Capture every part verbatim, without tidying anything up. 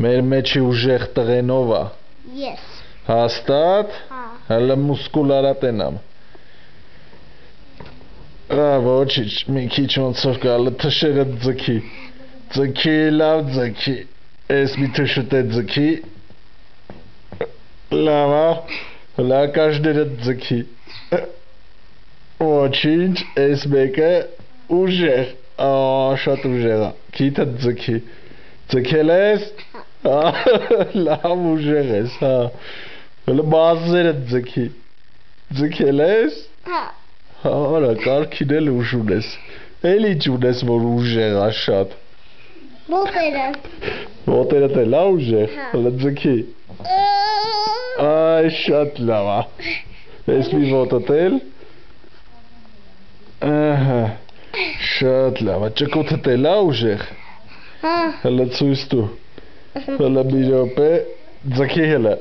Մեր մեջի ուժեղ տղենով է։ Yes. Հաստատ։ Հա։ Հələ մուսկուլարատենամ։ Ա ոչինչ, մի քիչ ոնցով գալը թշերը ձգի։ Ձգի, լավ ձգի։ Էս մի թշուտ է ձգի։ Լավ է։ Հələ կաշները ձգի։ Ոչինչ, էս մեկը ուժեղ։ Ա, շատ ուժեղ է։ Քիթը ձգի։ Ձգել ես։ Լավ ուժեղ ես, հա։ Հələ մազերը ձգի։ Ձգել ես։ Հա։ Արա, կարքին էլ ուժ ունես։ Էլ ինչ ունես, որ ուժեղ է շատ։ Ոտերը։ Ոտերդ էլ է ուժեղ։ Հələ ձգի։ Այ, շատ լավ է։ Էս մի ոտդ էլ։ Ահա։ Շատ լավ է։ Ճկոթդ էլ է ուժեղ։ Հա։ Հələ ցույց տու։ Հələ մի րոպե, ձգի հələ։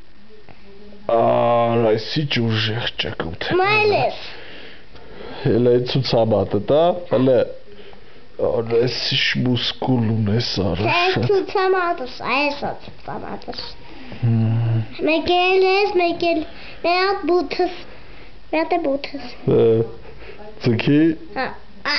Արա, այս ինչ ուժեղ ճկոթ է։ Մայլես։ Հələ ցուցաբատը, տա, հələ։ Արա, այս ինչ մուսկուլ ունես, արա շատ։ Ցուցամատս, այս է ցուցամատս։ Մեկ էլ ես, մեկ էլ մի հատ բութս։ Մի հատ է բութս։ Ձգի։ Հա։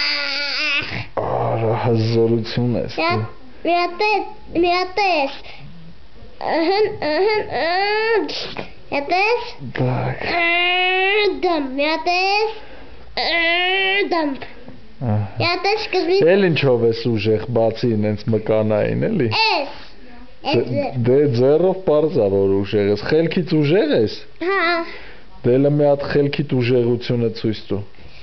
Արա, հզորություն ես։ Մի հատ է, մի հատ ես։ Ըհն, ըհն, ըհն։ Հատ ես։ Так։ Դամ, մի հատ ես։ Դամ։ Հատ ես սկզբի։ Էլ ինչով ես ուժեղ, բացի ինենց մկանային, էլի։ Ես։ Դե ձեռով պարզ է, որ ուժեղ ես։ Խելքից ուժեղ ես։ Հա։ Դե էլ մի հատ խելքիդ ուժեղությունը ցույց տու։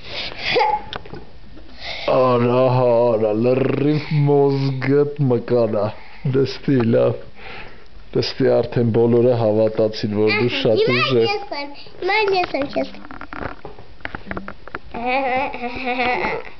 Արա, արա, լրիվ մոզգդ մկանա։ Դստի, լավ։ Դստի արդեն բոլորը հավատացին, որ դու շատ ուժեղ։ Հիմա ես եմ, հիմա ես եմ, ես։